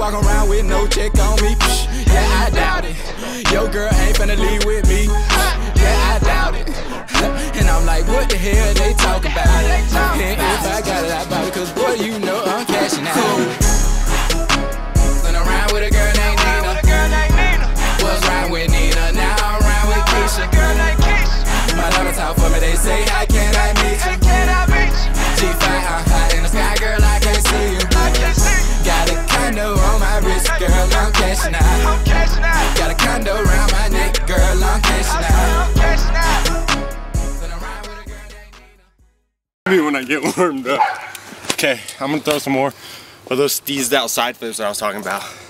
walk around with no check on me. Yeah, I doubt it. Your girl ain't finna leave with me. Yeah, I doubt it. And I'm like, what the hell they talk about? And if I got it, I buy it, cause boy, you know I'm cashing out. Been around with a girl named Nina. Was riding with Nina, now I'm around with Keisha. My daughter talk for me, they say, how can I meet you? She fine, I'm hot in the sky, girl, I can't see you. Got a condo on my wrist, girl, I'm cashing out. Got a condo around my neck, girl, I'm cashing out. When I get warmed up. Okay, I'm gonna throw some more of those steezed out side flips that I was talking about.